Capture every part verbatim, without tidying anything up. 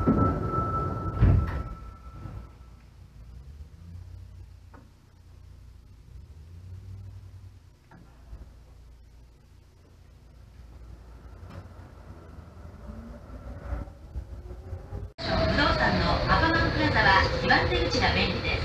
にばん出口が便利です。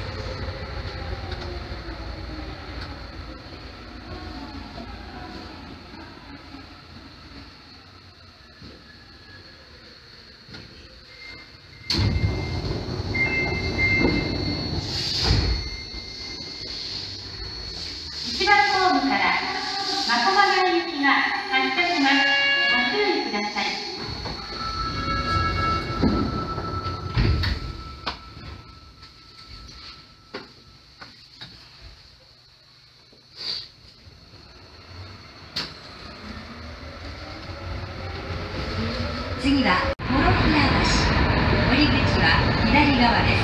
いちばんホームから真駒台行きが発車します。ご注意ください。次は幌平橋、降り口は左側です。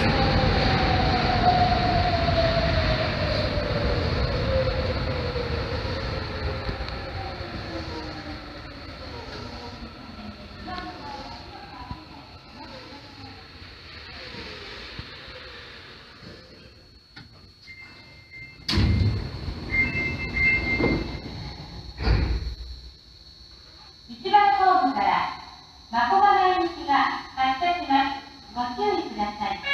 いちばんホームから真駒台行きが発車します。ご注意ください。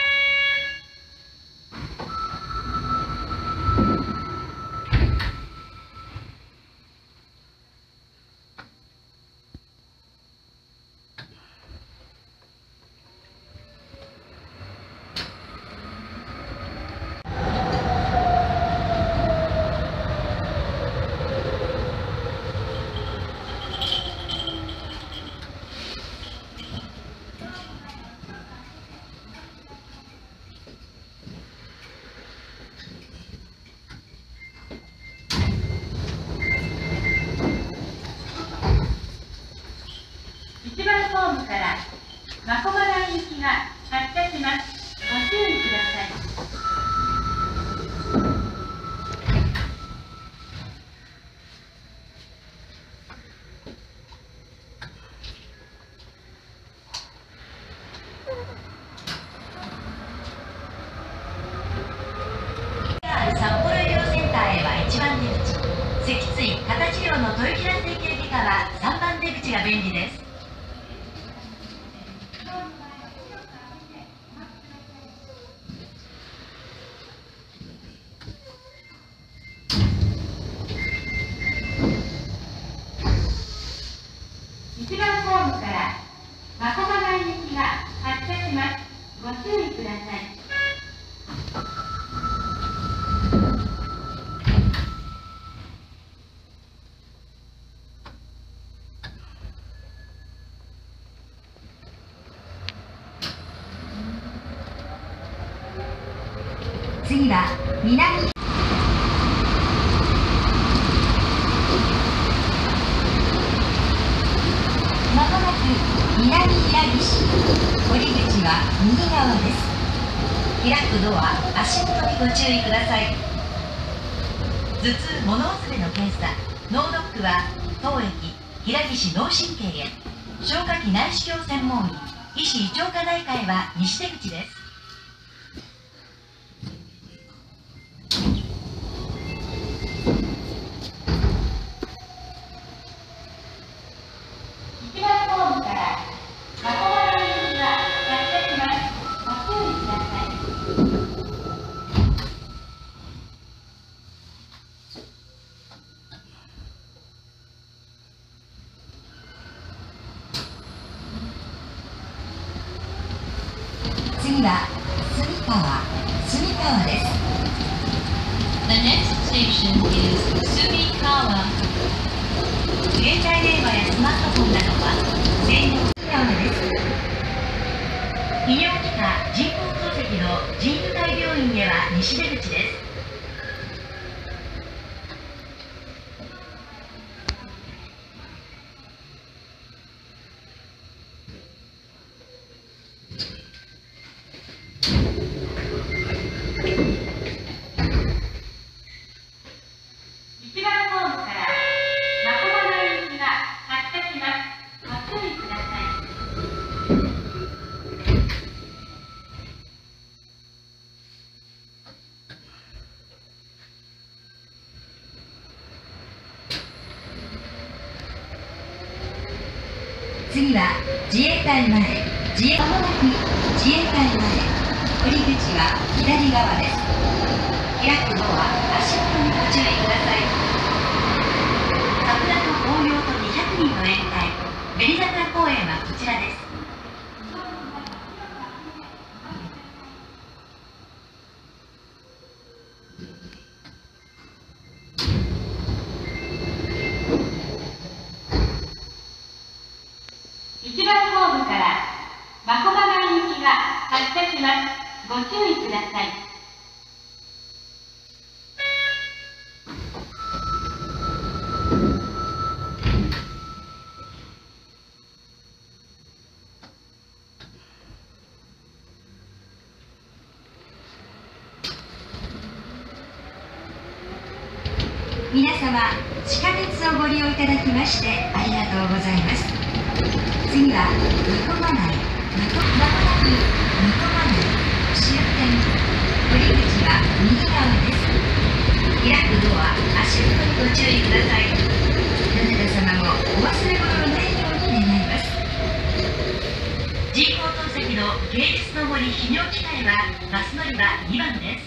いちばんホームから真駒台行きが発車します。ご注意ください。札幌医療センターへはいちばん出口、脊椎・肩治療の豊平整形外科はさんばん出口が便利です。いちばんホームから真駒台行きが発車します。ご注意ください。次は南まもなく南稲城市、降り口は右側です。開くドア、足元にご注意ください。頭痛、物忘れの検査、脳ドックは当駅平岸脳神経へ、消化器内視鏡専門医、医師胃腸科内科へは西出口です。いちばんホームから真駒台行きが発車します。ご注意ください。次は住川、住川です。The next station is 住川。携帯電話やスマートフォンなどは専用住川です。医療機関人工透析の神武会病院へは西出口です。いちばんホームから真駒台行きが発車します。ご注意ください。 自衛隊前、自衛まもなく自衛隊前、降り口は左側です。開くドア、足元にご注意ください。桜と紅葉とにひゃくにんの宴会、紅桜公園はこちらです。 いちばんホームから真駒内行きが発車します。ご注意ください。 皆様、地下鉄をご利用いただきましてありがとうございます。次は真駒内、まもなく真駒内終点、降り口は右側です。開くドア、足元にご注意ください。どなた様もお忘れ物のないように願います。人工透析の芸術の森泌尿器科へはバス乗り場にばんです。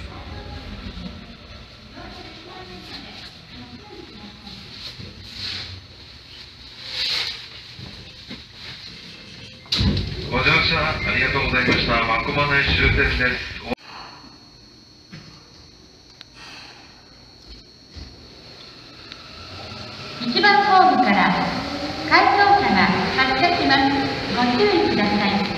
ご乗車ありがとうございました。真駒内終点です。 いちばんホームから回送車が発車します。ご注意ください。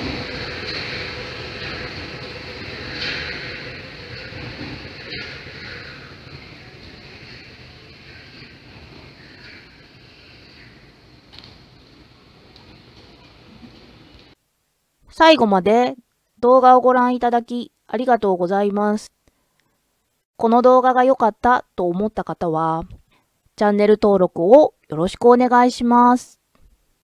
最後まで動画をご覧いただきありがとうございます。この動画が良かったと思った方は、チャンネル登録をよろしくお願いします。